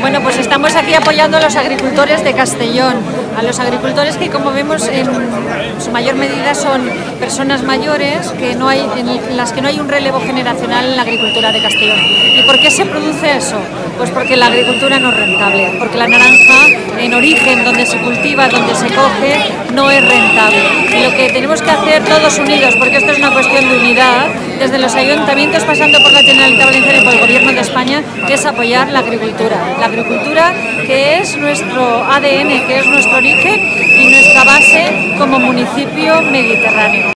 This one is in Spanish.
Bueno, pues estamos aquí apoyando a los agricultores de Castellón, a los agricultores que, como vemos, en su mayor medida son personas mayores en las que no hay un relevo generacional en la agricultura de Castellón. ¿Y por qué se produce eso? Pues porque la agricultura no es rentable, porque la naranja en origen, donde se cultiva, donde se coge, no es rentable. Y lo que tenemos que hacer todos unidos, porque esto es una cuestión de unidad, desde los ayuntamientos pasando por la Generalitat Valenciana y por el Gobierno de España, es apoyar la agricultura que es nuestro ADN, que es nuestro origen y nuestra base como municipio mediterráneo.